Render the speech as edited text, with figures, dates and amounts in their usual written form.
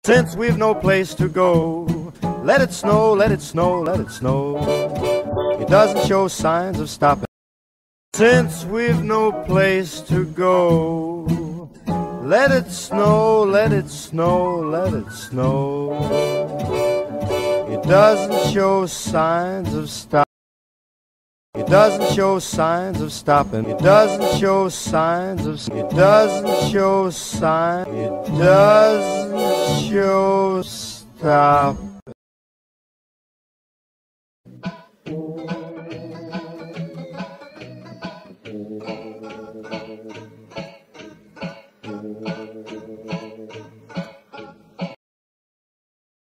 Since we've no place to go, let it snow, let it snow, let it snow. It doesn't show signs of stopping. Since we've no place to go, let it snow, let it snow, let it snow. It doesn't show signs of stopping. It doesn't show signs of stopping. It doesn't show signs of. It doesn't show signs. It doesn't show stop.